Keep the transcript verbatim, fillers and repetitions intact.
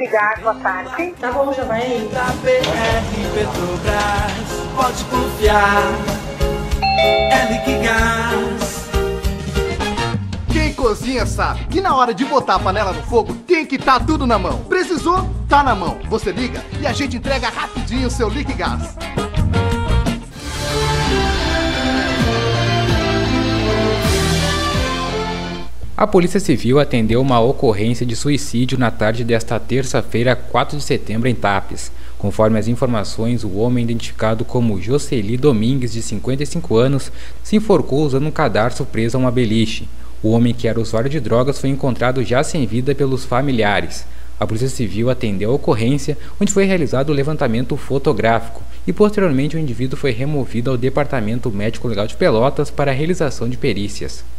Liquigás, boa tarde. Tá bom, já vai aí. Da B R Petrobras, pode confiar, é Liquigás. Quem cozinha sabe que na hora de botar a panela no fogo tem que estar tudo na mão. Precisou? Tá na mão. Você liga e a gente entrega rapidinho o seu Liquigás. A Polícia Civil atendeu uma ocorrência de suicídio na tarde desta terça-feira, quatro de setembro, em Tapes. Conforme as informações, o homem identificado como Jocely Domingues, de cinquenta e cinco anos, se enforcou usando um cadarço preso a uma beliche. O homem, que era usuário de drogas, foi encontrado já sem vida pelos familiares. A Polícia Civil atendeu a ocorrência, onde foi realizado o levantamento fotográfico, e posteriormente o indivíduo foi removido ao Departamento Médico Legal de Pelotas para a realização de perícias.